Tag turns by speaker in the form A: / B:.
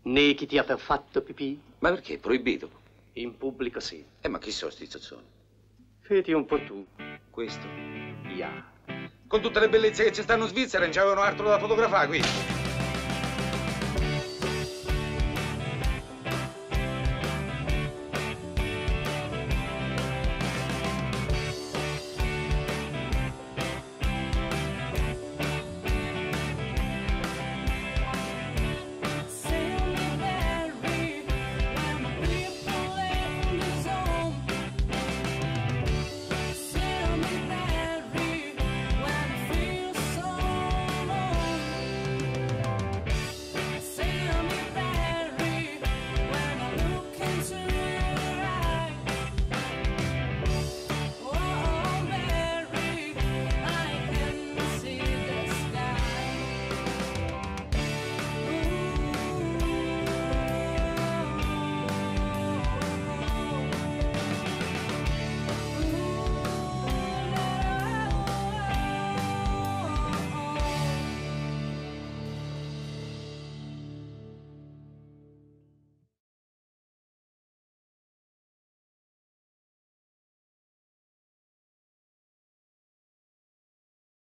A: Né chi ti ha fatto pipì?
B: Ma perché? È proibito?
A: In pubblico sì.
B: Ma chi sono sti zozzoni?
A: Feti un po' tu.
B: Questo?
A: Ya.
B: Con tutte le bellezze che ci stanno in Svizzera, non c'avevano altro da fotografare qui.